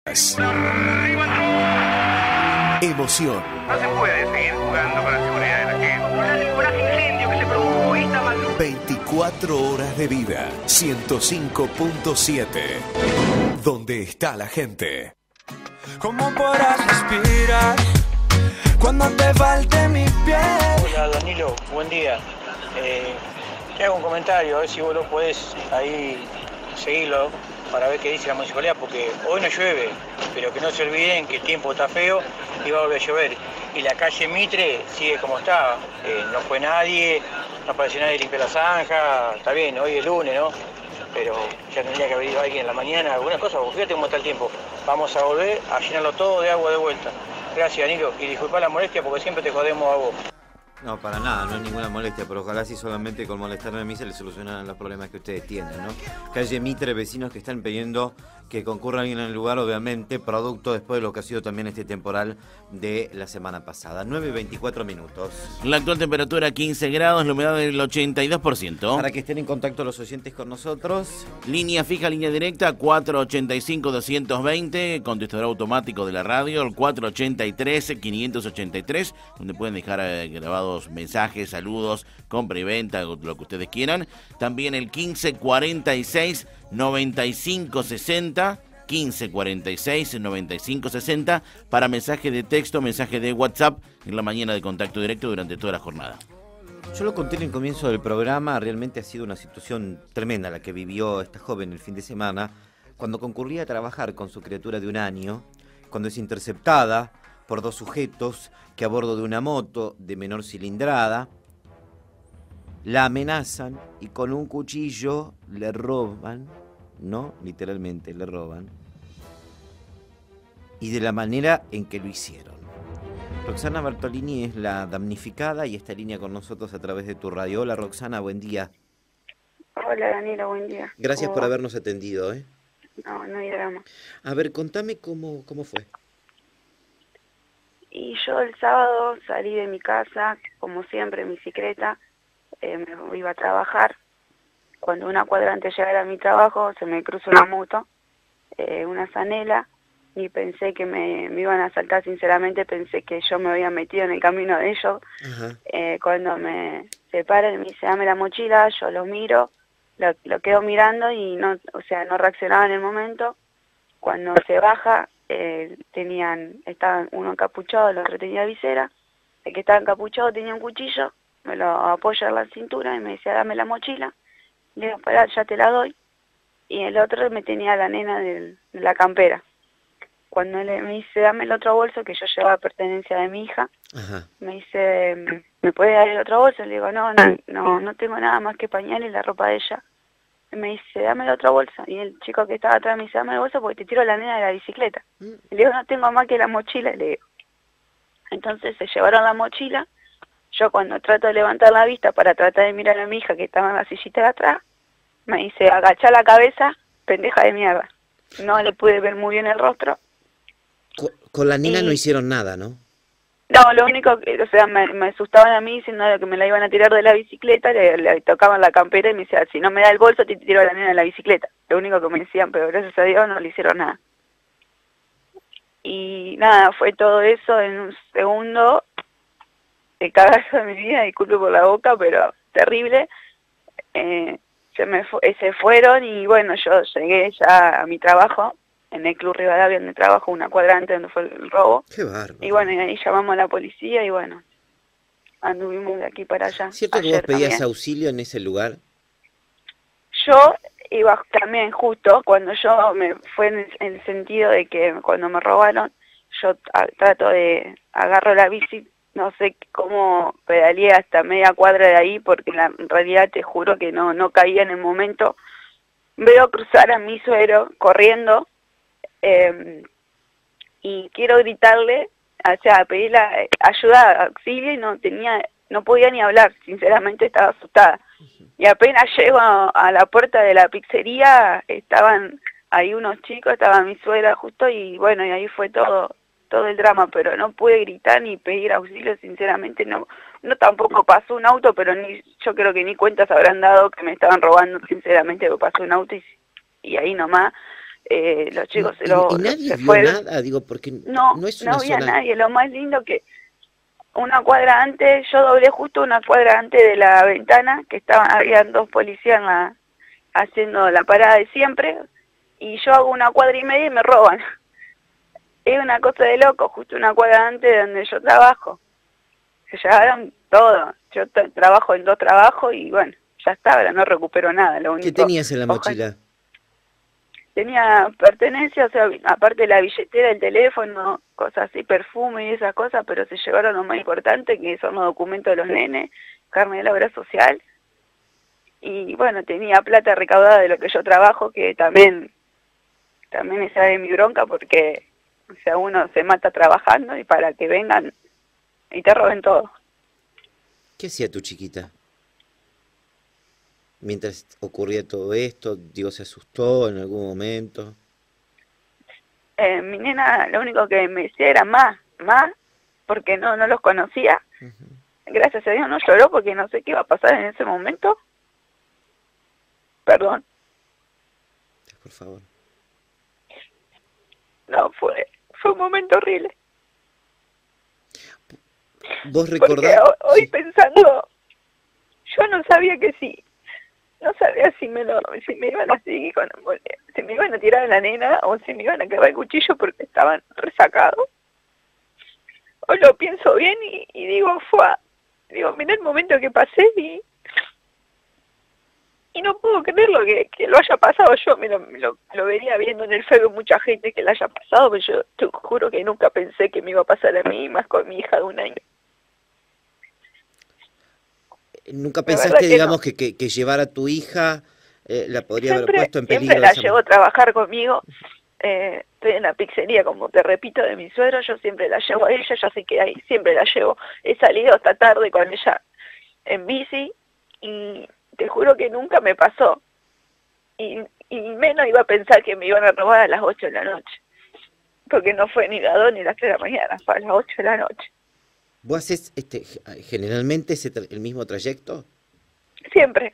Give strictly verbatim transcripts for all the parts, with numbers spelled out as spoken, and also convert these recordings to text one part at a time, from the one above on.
Emoción. No se puede seguir jugando con la seguridad de la gente. Un coraje incendio que se produjo esta madrugada. veinticuatro horas de vida. ciento cinco punto siete. Donde está la gente. ¿Cómo podrás respirar cuando te falte mi piel? Hola Danilo, buen día. Eh, te hago un comentario, a ver si vos lo podés ahí seguirlo para ver qué dice la municipalidad, porque hoy no llueve, pero que no se olviden que el tiempo está feo y va a volver a llover. Y la calle Mitre sigue como está, eh, no fue nadie, no apareció nadie limpiar la zanja, está bien, hoy es lunes, ¿no? Pero ya tendría que haber ido alguien en la mañana, alguna cosa, porque fíjate cómo está el tiempo. Vamos a volver a llenarlo todo de agua de vuelta. Gracias Danilo, y disculpa la molestia porque siempre te jodemos a vos. No, para nada, no es ninguna molestia, pero ojalá si solamente con molestarme a mí se les solucionaran los problemas que ustedes tienen, ¿no? Calle Mitre, vecinos que están pidiendo que concurra alguien en el lugar, obviamente, producto después de lo que ha sido también este temporal de la semana pasada. nueve y veinticuatro minutos. La actual temperatura quince grados, la humedad del ochenta y dos por ciento. Para que estén en contacto los oyentes con nosotros. Línea fija, línea directa, cuatro ochenta y cinco doscientos veinte, contestador automático de la radio, el cuatro ochenta y tres quinientos ochenta y tres, donde pueden dejar eh, grabados mensajes, saludos, compra y venta, lo que ustedes quieran. También el quince cuarenta y seis noventa y cinco sesenta, quince cuarenta y seis noventa y cinco sesenta, para mensaje de texto, mensaje de WhatsApp en la mañana de contacto directo durante toda la jornada. Yo lo conté en el comienzo del programa, realmente ha sido una situación tremenda la que vivió esta joven el fin de semana, cuando concurría a trabajar con su criatura de un año, cuando es interceptada por dos sujetos que a bordo de una moto de menor cilindrada la amenazan y con un cuchillo le roban, ¿no? Literalmente le roban. Y de la manera en que lo hicieron. Roxana Bertolini es la damnificada y está en línea con nosotros a través de tu radio. Hola Roxana, buen día. Hola Danilo, buen día. Gracias ¿Cómo por va? habernos atendido, ¿eh? No, no hay drama. A ver, contame cómo, cómo fue. Y yo el sábado salí de mi casa, como siempre, en bicicleta, eh, me iba a trabajar. Cuando una cuadra antes de llegar a mi trabajo, se me cruzó una moto, eh, una zanela, y pensé que me, me iban a asaltar, sinceramente, pensé que yo me había metido en el camino de ellos. Eh, cuando me separan y me dice, dame la mochila, yo lo miro, lo, lo quedo mirando y no, o sea, no reaccionaba en el momento. Cuando se baja, eh, tenían, estaban uno encapuchado, el otro tenía visera, el que estaba encapuchado tenía un cuchillo, me lo apoya en la cintura y me decía, dame la mochila, le digo, pará, ya te la doy, y el otro me tenía la nena del, de la campera. Cuando le, me dice, dame el otro bolso, que yo llevaba pertenencia de mi hija, Ajá. me dice, ¿me puede dar el otro bolso? Le digo, no, no, no, no tengo nada más que pañales y la ropa de ella. Y me dice, dame el otro bolso. Y el chico que estaba atrás me dice, dame el bolso porque te tiro la nena de la bicicleta. Y le digo, no tengo más que la mochila, le digo. Entonces se llevaron la mochila. Yo cuando trato de levantar la vista para tratar de mirar a mi hija que estaba en la sillita de atrás, me dice, agacha la cabeza, pendeja de mierda. No le pude ver muy bien el rostro. Con, con la nena Y- no hicieron nada, ¿no? No, lo único que, o sea, me, me asustaban a mí diciendo que me la iban a tirar de la bicicleta, le, le tocaban la campera y me decían, si no me da el bolso te tiro a la nena de la bicicleta. Lo único que me decían, pero gracias a Dios no le hicieron nada. Y nada, fue todo eso en un segundo, el cagazo de mi vida, disculpe por la boca, pero terrible. Eh, se me fu se fueron y bueno, yo llegué ya a mi trabajo, en el Club Rivadavia donde trabajo, una cuadra antes donde fue el robo. Qué bárbaro. Y bueno, y ahí llamamos a la policía y bueno, anduvimos de aquí para allá. ¿Cierto que vos Ayer pedías también. auxilio en ese lugar? Yo iba también justo, cuando yo me fue en el, en el sentido de que cuando me robaron, yo a, trato de, agarro la bici, no sé cómo pedaleé hasta media cuadra de ahí, porque la, en realidad te juro que no, no caía en el momento. Veo cruzar a mi suegro corriendo, eh, y quiero gritarle, o sea, pedirle ayuda, auxilio, y no tenía, no podía ni hablar, sinceramente estaba asustada. Y apenas llego a, a la puerta de la pizzería, estaban ahí unos chicos, estaba mi suegra justo, y bueno, y ahí fue todo, todo el drama, pero no pude gritar ni pedir auxilio, sinceramente no, no tampoco pasó un auto, pero ni yo creo que ni cuentas habrán dado que me estaban robando, sinceramente, pasó un auto y, y ahí nomás. eh, los chicos ¿Y, se lo y nadie se vio fueron. nada? Digo, porque No, no es no una había zona... nadie. Lo más lindo que una cuadra antes, yo doblé justo una cuadra antes de la ventana, que estaban, habían dos policías en la, haciendo la parada de siempre, y yo hago una cuadra y media y me roban. Es una cosa de loco, justo una cuadra antes de donde yo trabajo. Se llevaron todo. Yo trabajo en dos trabajos y bueno, ya está, ahora no recupero nada. Lo único, ¿Qué tenías en la ojalá, mochila? tenía pertenencia, o sea, aparte de la billetera, el teléfono, cosas así, perfume y esas cosas, pero se llevaron lo más importante, que son los documentos de los nenes, carne de la obra social, y bueno, tenía plata recaudada de lo que yo trabajo, que también, también esa de mi bronca, porque, o sea, uno se mata trabajando y para que vengan y te roben todo. ¿Qué hacía tu chiquita? Mientras ocurría todo esto, digo, ¿se asustó en algún momento? Eh, mi nena lo único que me decía era más, más, porque no, no los conocía. Uh-huh. Gracias a Dios no lloró porque no sé qué iba a pasar en ese momento. Perdón. Por favor. No, fue, fue un momento horrible. ¿Vos recordás? Porque hoy Sí. pensando, yo no sabía que sí. No sabía si me lo, si me iban a seguir con, si me iban a tirar a la nena o si me iban a clavar el cuchillo porque estaban resacados. Hoy lo pienso bien y, y digo, fue, digo, mirá el momento que pasé y y no puedo creerlo que, que lo haya pasado yo. Me lo, me lo, lo venía viendo en el Facebook mucha gente que lo haya pasado, pero yo te juro que nunca pensé que me iba a pasar a mí, más con mi hija de un año. ¿Nunca La pensaste, verdad que digamos, no. que, que, que llevar a tu hija eh, la podría Siempre, haber puesto en peligro? siempre de la esa llevo a manera? trabajar conmigo. Eh, estoy en la pizzería, como te repito, de mi suegro. Yo siempre la llevo a ella, ya sé que ahí siempre la llevo. He salido hasta tarde con ella en bici y te juro que nunca me pasó. Y, y menos iba a pensar que me iban a robar a las ocho de la noche. Porque no fue ni las dos ni las tres de la mañana, fue a las ocho de la noche. ¿Vos haces este, generalmente ese tra- el mismo trayecto? Siempre.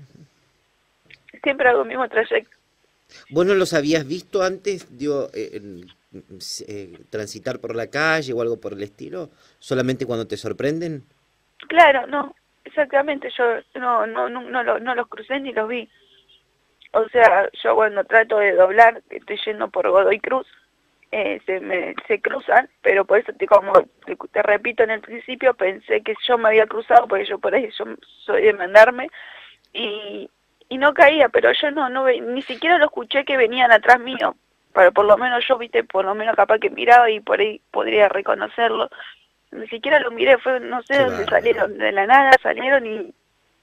Siempre hago el mismo trayecto. ¿Vos no los habías visto antes, digo, eh, eh, transitar por la calle o algo por el estilo? ¿Solamente cuando te sorprenden? Claro, no, exactamente. Yo no, no, no, no, lo- no los crucé ni los vi. O sea, yo cuando trato de doblar, estoy yendo por Godoy Cruz, eh, se me se cruzan, pero por eso te, como te, te repito en el principio, pensé que yo me había cruzado, porque yo por ahí yo soy de mandarme, y, y no caía, pero yo no, no ve- ni siquiera lo escuché que venían atrás mío, pero por lo menos yo, viste, por lo menos capaz que miraba y por ahí podría reconocerlo. Ni siquiera lo miré, fue no sé Qué dónde bárbaro. salieron, de la nada salieron y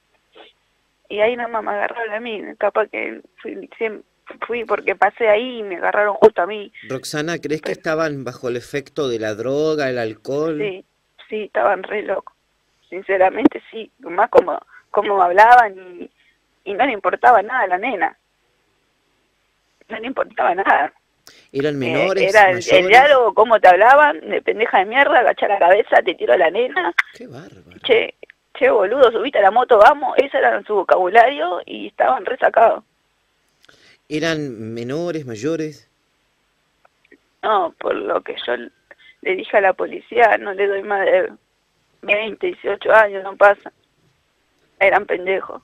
y ahí nada más me agarraron a mí, capaz que fui, siempre fui porque pasé ahí y me agarraron justo a mí. Roxana, ¿crees que estaban bajo el efecto de la droga, el alcohol? Sí, sí, estaban re locos. Sinceramente sí, más como, como hablaban y, y no le importaba nada a la nena. No le importaba nada. ¿Eran menores, Eh, era el, mayores? el diálogo, cómo te hablaban, de pendeja de mierda, agachar la cabeza, te tiro a la nena. Qué bárbaro. Che, che boludo, subiste a la moto, vamos. Ese era su vocabulario y estaban resacados. ¿Eran menores, mayores? No, por lo que yo le dije a la policía, no le doy más de veinte, dieciocho años, no pasa. Eran pendejos.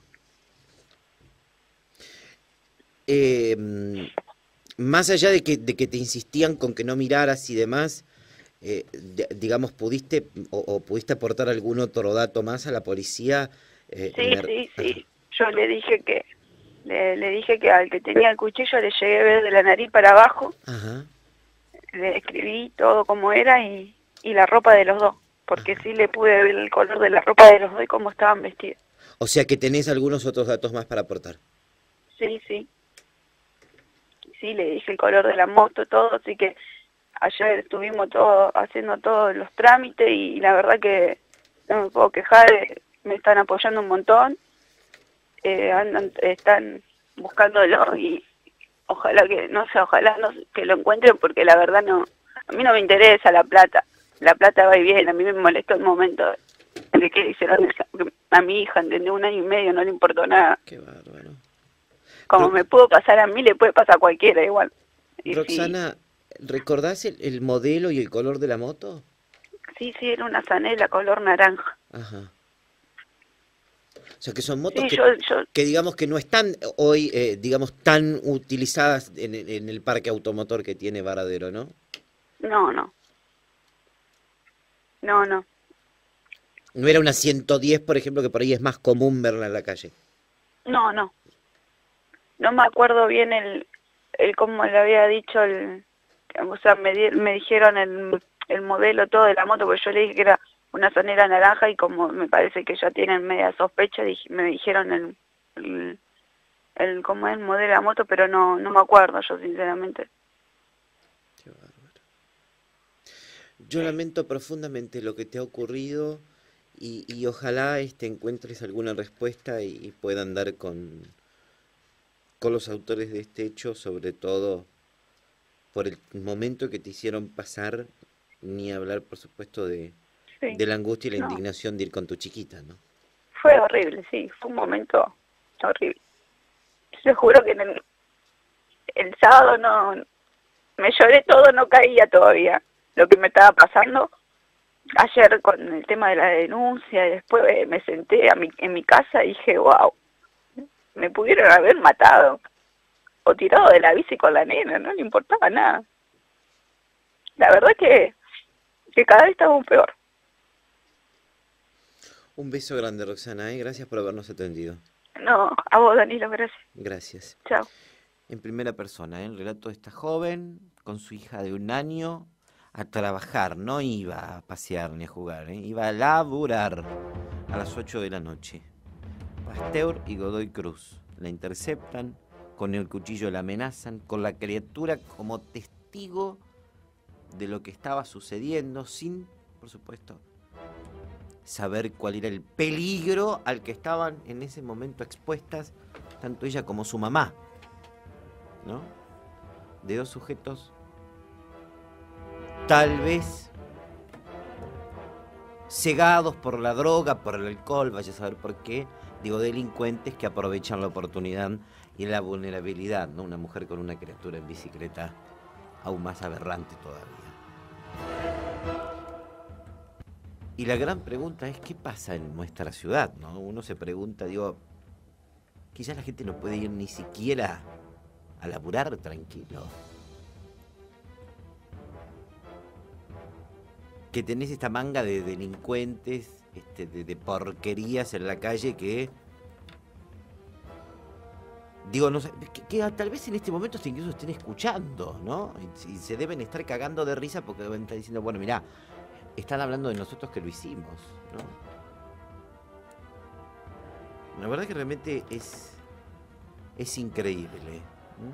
Eh, más allá de que, de que te insistían con que no miraras y demás, eh, de- digamos, ¿pudiste o, o pudiste aportar algún otro dato más a la policía? Eh, Sí, en la- sí, sí. Yo le dije que le, le dije que al que tenía el cuchillo le llegué a ver de la nariz para abajo. Ajá. Le escribí todo como era y, y la ropa de los dos. Porque sí le pude ver el color de la ropa de los dos y cómo estaban vestidos. O sea que tenés algunos otros datos más para aportar. Sí, sí. Sí, le dije el color de la moto, todo, así que ayer estuvimos todo, haciendo todos los trámites y la verdad que no me puedo quejar, eh, me están apoyando un montón, eh, andan, están buscándolo y ojalá que, no sé, ojalá no, que lo encuentren porque la verdad no, a mí no me interesa la plata, la plata va y viene, a mí me molestó el momento de que hicieron esa- a mi hija, ¿entendés? Un año y medio, no le importó nada. Qué bárbaro. Como No. me pudo pasar a mí, le puede pasar a cualquiera igual. Y Roxana, ¿recordás el, el modelo y el color de la moto? Sí, sí, era una Zanella color naranja. Ajá. O sea, que son motos Sí, que, yo, yo, que digamos que no están hoy, eh, digamos, tan utilizadas en, en el parque automotor que tiene Varadero, ¿no? no, no. No, no. No era una ciento diez, por ejemplo, que por ahí es más común verla en la calle. No, no. No me acuerdo bien el, el cómo le había dicho el, o sea, me, di, me dijeron el, el modelo todo de la moto, porque yo le dije que era una Zanella naranja y como me parece que ya tienen media sospecha, dije, me dijeron el, el, el cómo es el modelo de la moto, pero no, no me acuerdo yo sinceramente. Qué bárbaro. Yo lamento profundamente lo que te ha ocurrido y, y ojalá este, encuentres alguna respuesta y, y puedan dar con, con los autores de este hecho, sobre todo por el momento que te hicieron pasar, ni hablar, por supuesto, de, Sí. de la angustia y la No. indignación de ir con tu chiquita, ¿no? Fue horrible, sí, fue un momento horrible. Yo juro que en el, el sábado no, me lloré todo, no caía todavía lo que me estaba pasando. Ayer con el tema de la denuncia y después eh, me senté a mi, en mi casa y dije, wow, me pudieron haber matado o tirado de la bici con la nena, no le importaba nada. La verdad que, que cada vez estamos peor. Un beso grande, Roxana, ¿eh? Gracias por habernos atendido. No, a vos, Danilo, gracias. Gracias. Chao. En primera persona, ¿eh? El relato de esta joven con su hija de un año a trabajar, no iba a pasear ni a jugar, ¿eh? Iba a laburar a las ocho de la noche. Pasteur y Godoy Cruz la interceptan, con el cuchillo la amenazan, con la criatura como testigo de lo que estaba sucediendo, sin, por supuesto, saber cuál era el peligro al que estaban en ese momento expuestas tanto ella como su mamá, ¿no? De dos sujetos tal vez cegados por la droga, por el alcohol, vaya a saber por qué, digo, delincuentes que aprovechan la oportunidad y la vulnerabilidad, ¿no? Una mujer con una criatura en bicicleta aún más aberrante todavía. Y la gran pregunta es, ¿qué pasa en nuestra ciudad, no? Uno se pregunta, digo, quizás la gente no puede ir ni siquiera a laburar tranquilo. Que tenés esta manga de delincuentes, este, de, de porquerías en la calle que... Digo, no sé, que, que tal vez en este momento hasta incluso estén escuchando, ¿no? Y, y se deben estar cagando de risa porque deben estar diciendo, bueno, mirá, están hablando de nosotros que lo hicimos, ¿no? La verdad que realmente es, es increíble. ¿Mm?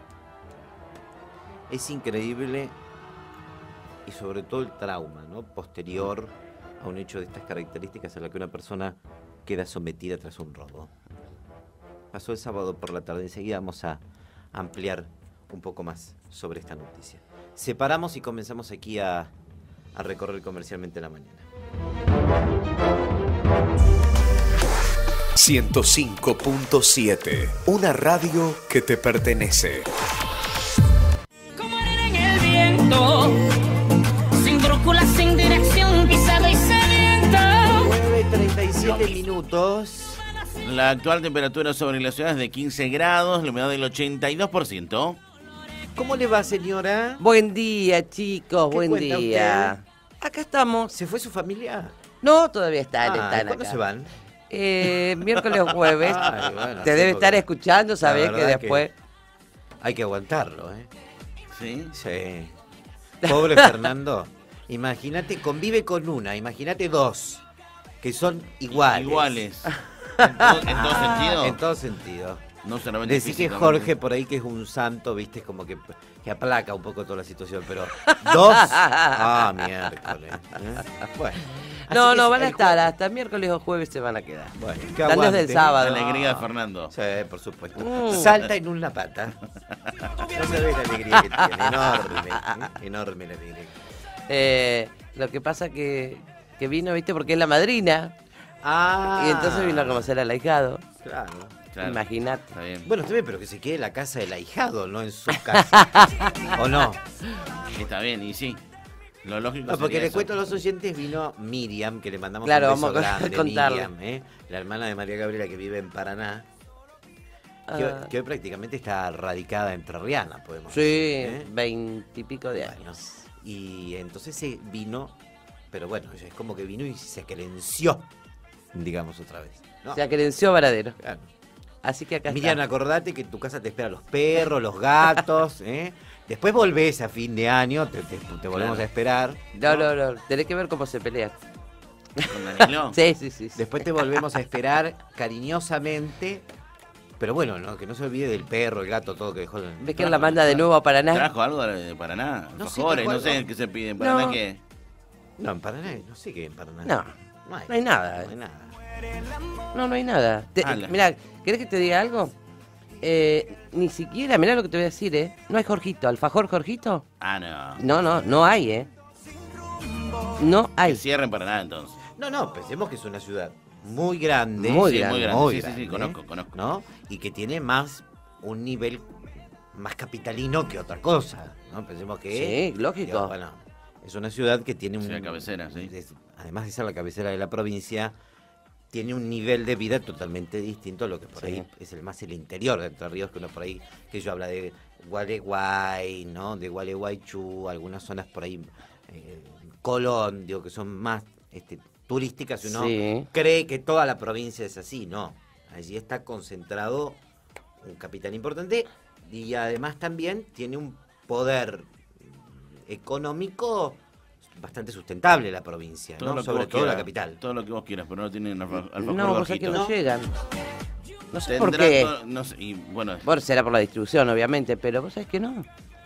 Es increíble y sobre todo el trauma, ¿no? Posterior a un hecho de estas características a la que una persona queda sometida tras un robo. Pasó el sábado por la tarde, enseguida vamos a ampliar un poco más sobre esta noticia. Separamos y comenzamos aquí a... a recorrer comercialmente la mañana. ciento cinco punto siete, una radio que te pertenece. Como arena en el viento, sin brújula, sin dirección, pisado y sediento. nueve treinta y siete minutos. La actual temperatura sobre la ciudad es de quince grados, la humedad del ochenta y dos por ciento. ¿Cómo le va, señora? Buen día, chicos, ¿Qué buen cuenta día. Acá estamos. ¿Se fue su familia? No, todavía están, Ah, están ¿cuándo acá. se van? Eh, miércoles o jueves. Ay, bueno, Te sí, debe porque estar escuchando, la sabés que verdad después... Hay que aguantarlo, ¿eh? ¿Sí? Sí. Pobre Fernando. Imagínate, convive con una, imagínate dos, que son iguales. Iguales. ¿En todo, en todo sentido? En todo sentido. No solamente Decís que físicamente. Jorge por ahí que es un santo, viste, como que, que aplaca un poco toda la situación, pero dos, ah, miércoles. ¿eh? Bueno, así No, que no, es van a el estar, jue- hasta miércoles o jueves se van a quedar. Bueno, que Están desde el aguanten. sábado. La alegría de Fernando. Sí, por supuesto. Mm. Salta en una pata. No sabés la alegría que tiene, enorme, ¿eh? enorme la alegría. Eh, lo que pasa que, que vino, viste, porque es la madrina. Ah. Y entonces vino a conocer al ahijado. Claro. Claro. Imagínate. Está bien. Bueno, está bien, pero que se quede en la casa del ahijado, no en su casa. ¿O no? Está bien, y sí. Lo lógico No, porque sería le eso. cuento a los oyentes, vino Miriam, que le mandamos Claro, un beso vamos a grande, contarle. Miriam, ¿eh? La hermana de María Gabriela que vive en Paraná, que, Ah. que hoy prácticamente está radicada en Entrerriana, podemos Sí, decir. ¿eh? veintipico de Bueno, años. y entonces se vino, pero bueno, es como que vino y se querenció, digamos otra vez. ¿no? Se acrenció Varadero. Claro. Así que acá Miriam, está. acordate que en tu casa te esperan los perros, los gatos, ¿eh? Después volvés a fin de año, te, te- te volvemos Claro. a esperar. No, no, no. Tenés que ver cómo se pelean. ¿Con Danilo? Sí, sí, sí. sí. Después te volvemos a esperar cariñosamente. Pero bueno, ¿no? Que no se olvide del perro, el gato, todo que dejó. en- ¿Ves que la manda de nuevo a Paraná? ¿Trajo algo de de Paraná? No sé, Alfajores, trajo no sé algo. qué se pide en Paraná. No. ¿Qué? No, en Paraná, no sé qué en Paraná. No, no hay, no hay nada. No hay nada. No, no hay nada. Te- Ala. mirá, ¿querés que te diga algo? Eh, ni siquiera, mirá lo que te voy a decir, ¿eh? No hay Jorgito. ¿Alfajor Jorgito? Ah, no. No, no, no hay, ¿eh? No Que hay. cierren Paraná entonces. No, no, pensemos que es una ciudad muy grande. Muy Sí, grande. muy grande. muy sí, sí, sí, grande, conozco, conozco. ¿no? Y que tiene más un nivel más capitalino que otra cosa, ¿no? Pensemos que Sí, lógico. digo, bueno, es una ciudad que tiene un Sí, la cabecera, sí. es- además de ser la cabecera de la provincia, tiene un nivel de vida totalmente distinto a lo que por Sí. ahí es el más el interior de Entre Ríos, que uno por ahí, que yo habla de Gualeguay, ¿no? De Gualeguaychú, algunas zonas por ahí, eh, Colón, digo que son más este, turísticas, y uno Sí. cree que toda la provincia es así, no. Allí está concentrado un capital importante y además también tiene un poder económico bastante sustentable la provincia, Todo ¿no? lo que Sobre vos todo la quieras, capital. Todo lo que vos quieras, pero no tienen alfa- alfajor No, vos sabés que Jorgito. no llegan. No sé por Tendrá qué. todo- no sé, y bueno, Bueno, será por la distribución, obviamente, pero vos sabés que no.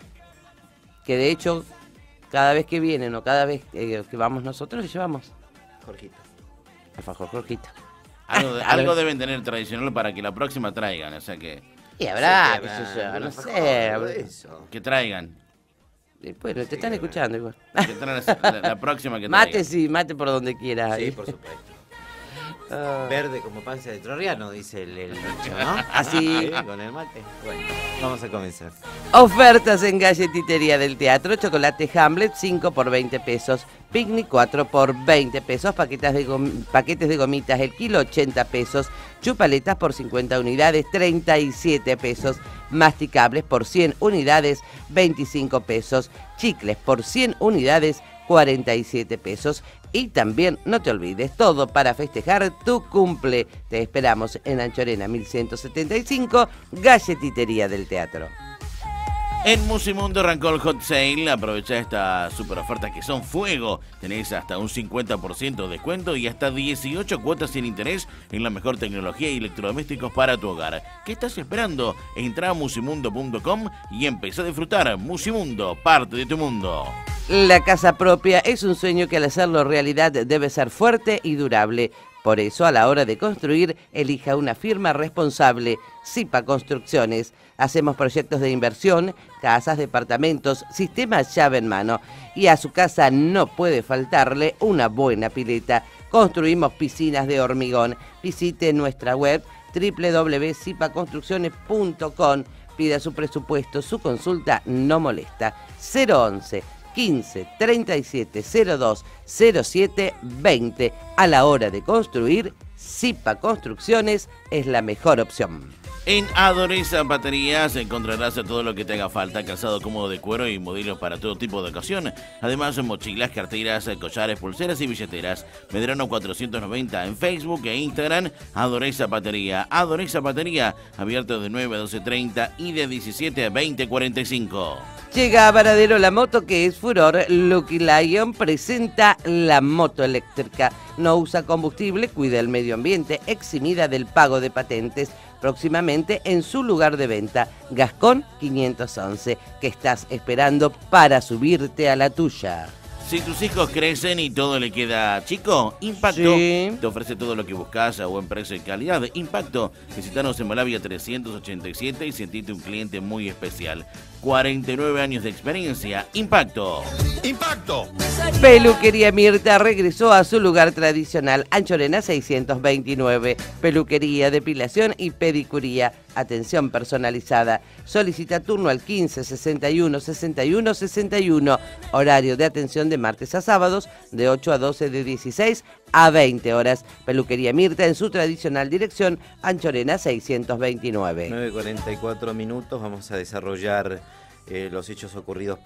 Que de hecho, cada vez que vienen o cada vez eh, que vamos nosotros, le llevamos Jorgito. alfajor Jorgito. algo, de- A algo ver. deben tener tradicional para que la próxima traigan, o sea que Y habrá, Sí, qué habrá sé yo, algún no alfajor, sé. algo de eso. que traigan. Eh, Bueno, te están Sí, escuchando igual. Que traigan la, la- la próxima que Mate, traigan. sí, mate por donde quieras. Sí, ahí. por supuesto. Ah. Verde como panza de trorriano, dice el, el dicho, ¿no? Así. Sí, con el mate. Bueno, vamos a comenzar. Ofertas en galletitería del teatro: chocolate Hamlet cinco por veinte pesos, picnic cuatro por veinte pesos, paquetes de, gom- paquetes de gomitas el kilo ochenta pesos, chupaletas por cincuenta unidades treinta y siete pesos, masticables por cien unidades veinticinco pesos, chicles por cien unidades cuarenta y siete pesos. Y también, no te olvides, todo para festejar tu cumple. Te esperamos en Anchorena mil ciento setenta y cinco, galletitería del teatro. En Musimundo arrancó el Hot Sale. Aprovecha esta super oferta que son fuego. Tenés hasta un cincuenta por ciento de descuento y hasta dieciocho cuotas sin interés en la mejor tecnología y electrodomésticos para tu hogar. ¿Qué estás esperando? Entra a musimundo punto com y empezá a disfrutar. Musimundo, parte de tu mundo. La casa propia es un sueño que al hacerlo realidad debe ser fuerte y durable. Por eso, a la hora de construir, elija una firma responsable, Zipa Construcciones. Hacemos proyectos de inversión, casas, departamentos, sistemas llave en mano. Y a su casa no puede faltarle una buena pileta. Construimos piscinas de hormigón. Visite nuestra web doble u doble u doble u punto zipa construcciones punto com. Pida su presupuesto, su consulta no molesta. cero once quince treinta y siete cero dos cero siete veinte. A la hora de construir, Zipa Construcciones es la mejor opción. En Adores Zapaterías encontrarás todo lo que te haga falta, calzado cómodo de cuero y modelos para todo tipo de ocasión. Además, mochilas, carteras, collares, pulseras y billeteras. Medrano cuatrocientos noventa en Facebook e Instagram. Adores Zapatería. Adores Zapatería, abierto de nueve a doce treinta y de diecisiete a veinte cuarenta y cinco. Llega a Varadero la moto que es furor. Lucky Lion presenta la moto eléctrica. No usa combustible, cuida el medio ambiente, eximida del pago de patentes. Próximamente en su lugar de venta, Gascón quinientos once. ¿Qué estás esperando para subirte a la tuya? Si tus hijos crecen y todo le queda chico, Impacto Sí. te ofrece todo lo que buscas a buen precio y calidad. Impacto, visitanos en Malavia trescientos ochenta y siete y sentite un cliente muy especial. cuarenta y nueve años de experiencia. Impacto. ¡Impacto! Peluquería Mirta regresó a su lugar tradicional, Anchorena seiscientos veintinueve. Peluquería, depilación y pedicuría. Atención personalizada. Solicita turno al quince sesenta y uno sesenta y uno sesenta y uno. Horario de atención de martes a sábados de ocho a doce, de dieciséis a veinte horas. Peluquería Mirta en su tradicional dirección, Anchorena seiscientos veintinueve. nueve cuarenta y cuatro minutos, vamos a desarrollar eh, los hechos ocurridos